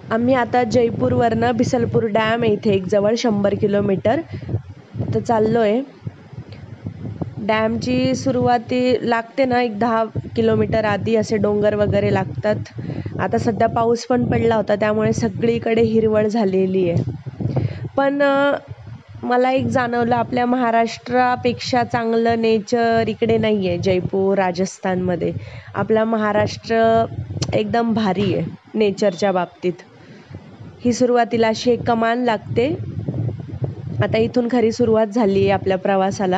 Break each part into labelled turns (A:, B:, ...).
A: आम्ही आता जयपूरवरनं बिसलपूर डॅम आहे इथे एक जवळ 100 किलोमीटर तर चाललो आहे. डॅमची सुरुवाती लागते ना एक 10 किलोमीटर आधी असे डोंगर वगैरे लागतात. आता सध्या पाऊस पण पडला होता त्यामुळे सगळीकडे हिरवळ झालेली आहे. पण मला एक जाणवलं आपल्या महाराष्ट्रापेक्षा चांगलं नेचर इकडे नाही आहे. जयपूर राजस्थानमध्ये आपला महाराष्ट्र एकदम भारी आहे नेचरच्या बाबतीत. ही सुरुवातीला अशी एक कमान लागते. आता इथून खरी सुरुवात झाली आहे आपल्या प्रवासाला.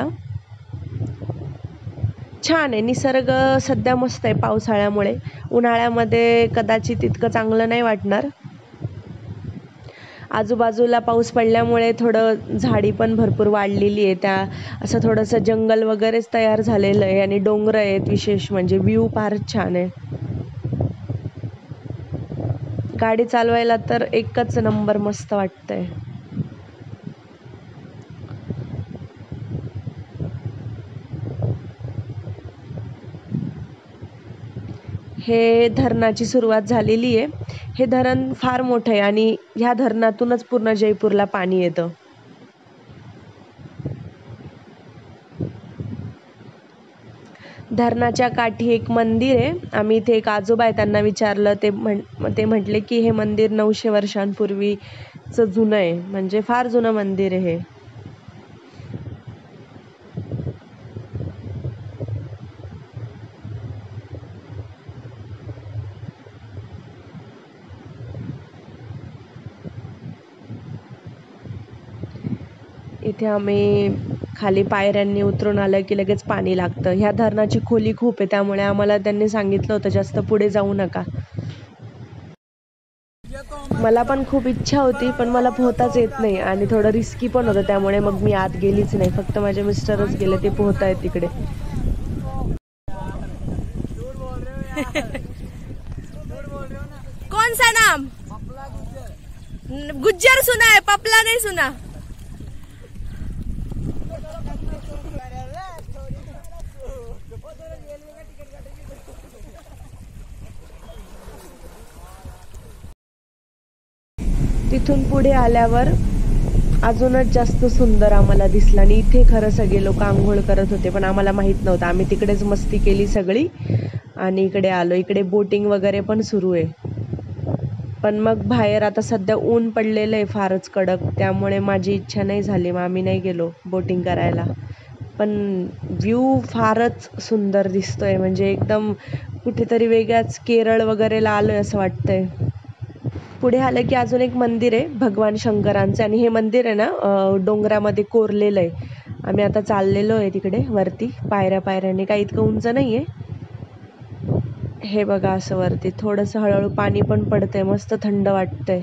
A: छान आहे निसर्ग सध्या मस्त आहे पावसाळ्यामुळे. उन्हाळ्यामध्ये कदाचित इतकं चांगलं नाही वाटणार. आजूबाजूला पाऊस पडल्यामुळे थोडं झाडी पण भरपूर वाढलेली आहे. त्या असं थोडंसं जंगल वगैरेच तयार झालेलं आहे आणि डोंगर आहेत. विशेष म्हणजे व्ह्यू फारच छान आहे. गाडी चालवायला तर एकच नंबर मस्त वाटतंय. हे धरणाची सुरुवात झालेली आहे. हे धरण फार मोठं आहे आणि ह्या धरणातूनच पूर्ण जयपूरला पाणी येतं. धरणाच्या काठी एक मंदिर आहे. आम्ही इथे एक आजोबा आहे त्यांना विचारलं. ते म्हटले की हे मंदिर 900 वर्षांपूर्वीचं जुनं आहे. म्हणजे फार जुनं मंदिर आहे हे. इथे आम्ही खाली पायऱ्यांनी उतरून आलं की लगेच पाणी लागतं. ह्या धरणाची खोली खूप आहे त्यामुळे आम्हाला त्यांनी सांगितलं होतं जास्त पुढे जाऊ नका. मला पण खूप इच्छा होती पण मला पोहताच येत नाही आणि थोडं रिस्की पण होतं त्यामुळे मग मी आत गेलीच नाही. फक्त माझे मिस्टरच गेले. ते पोहतायत तिकडे.
B: कौन सा नाम? गुज्जर सुना है, पपला नहीं सुना.
A: तिथून पुढे आल्यावर अजूनच जास्त सुंदर आम्हाला दिसलं आणि इथे खरं सगळे लोक आंघोळ करत होते पण आम्हाला माहित नव्हतं. आम्ही तिकडेच मस्ती केली सगळी आणि इकडे आलो. इकडे बोटिंग वगैरे पण सुरू आहे. पण मग बाहेर आता सध्या ऊन पडलेलं आहे फारच कडक त्यामुळे माझी इच्छा नाही झाली. मग आम्ही नाही गेलो बोटिंग करायला. पण व्ह्यू फारच सुंदर दिसतोय. म्हणजे एकदम कुठेतरी वेगळ्याच केरळ वगैरेला आलोय असं वाटतंय. पुढे आलं की अजून एक मंदिर आहे भगवान शंकरांचं आणि हे मंदिर आहे ना डोंगरामध्ये कोरलेलं आहे. आम्ही आता चाललेलो आहे तिकडे वरती पायऱ्यांनी. काही इतकं उंच नाही आहे. हे बघा असं वरती थोडंसं हळूहळू पाणी पण पडतंय. मस्त थंड वाटतंय.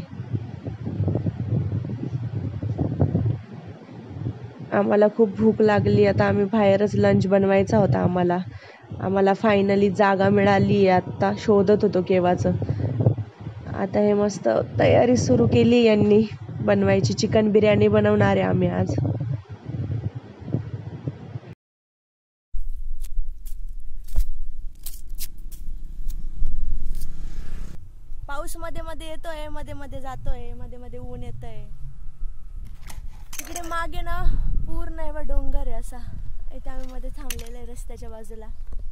A: आम्हाला खूप भूक लागली. आता आम्ही बाहेरच लंच बनवायचा होता आम्हाला फायनली जागा मिळाली. आता शोधत होतो केव्हाचं. आता हे मस्त तयारी सुरू केली यांनी बनवायची. चिकन बिर्याणी बनवणार आहे आम्ही आज.
B: पाऊस मध्ये मध्ये येतोय, मध्ये मध्ये जातोय, मध्ये मध्ये ऊन येतंय. तिकडे मागे ना पूर्ण एवढा डोंगर आहे असा. इथे आम्ही मध्ये थांबलेलो आहे रस्त्याच्या बाजूला.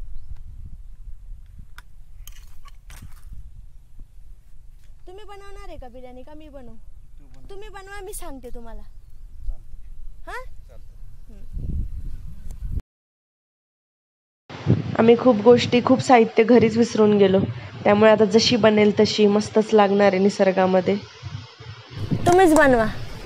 B: तुम्ही बनवणार आहे का बिर्याणी का मी बनवू? तुम्ही बनवा मी सांगते तुम्हाला. हा
A: आम्ही खूप साहित्य घरीच विसरून गेलो त्यामुळे आता जशी बनेल तशी मस्तच लागणार आहे निसर्गामध्ये.
B: तुम्हीच बनवा.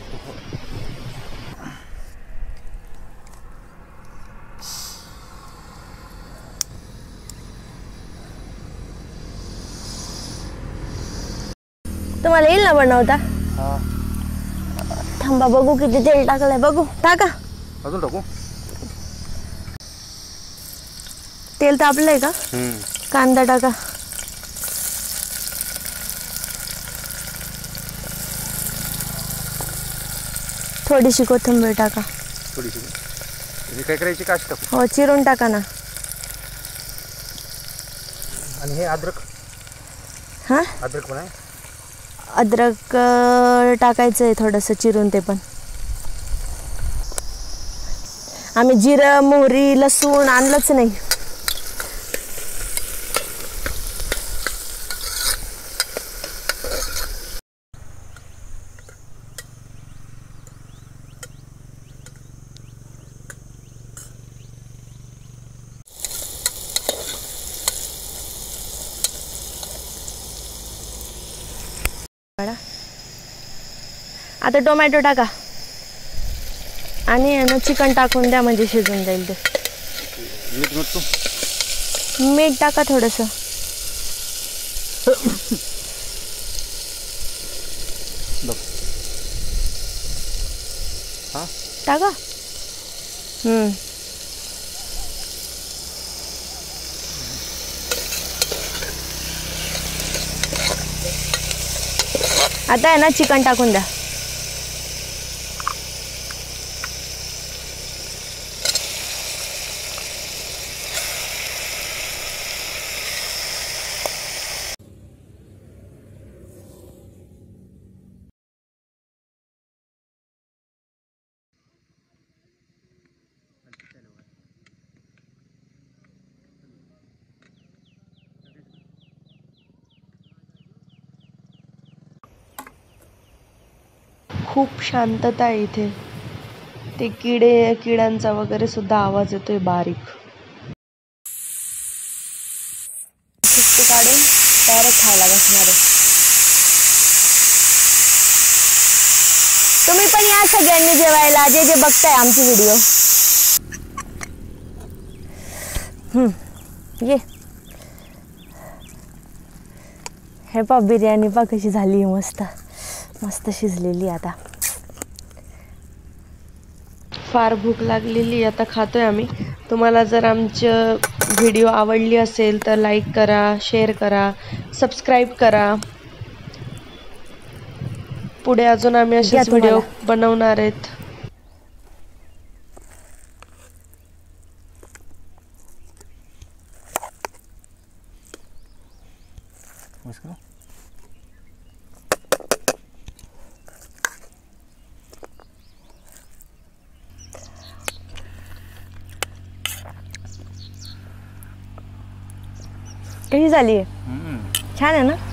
B: तुम्हाला येईल ना बनवता? थांबा बघू किती तेल टाकलंय. बघू टाका.
C: अजून टाकू.
B: तेल तापलंय का? कांदा टाका. थोडीशी कोथिंबीर टाका.
C: थोडीशी काय करायची का टाकू?
B: हो चिरून टाका ना.
C: आणि हे अद्रक.
B: हा
C: अद्रक पण आहे.
B: अद्रक टाकायचं आहे थोडंसं चिरून, ते पण. आम्ही जिरं मोहरी लसूण आणलंच नाही. आता टोमॅटो टाका आणि ना चिकन टाकून द्या, म्हणजे शिजून जाईल ते. मीठ टाका थोडंसं. टाका. आता आहे ना चिकन टाकून द्या.
A: खूप शांतता आहे इथे. ते किड्यांचा वगैरे सुद्धा आवाज येतोय बारीक. सुट्टी काढून डायरेक्ट खायला बसणार आहे.
B: तुम्ही पण या सगळ्यांनी जेवायला, जे जे बघताय आमची व्हिडिओ. ये हे पा, बिर्याणी पा कशी झाली, मस्त मस्त शिजलेली. आता
A: फार भूक लागलेली, आता खातोय आम्ही. तुम्हाला जर आमचं व्हिडिओ आवडली असेल तर लाईक करा, शेअर करा, सबस्क्राईब करा. पुढे अजून आम्ही असेच व्हिडिओ बनवणार आहेत.
B: कशी झाली? छान आहे ना?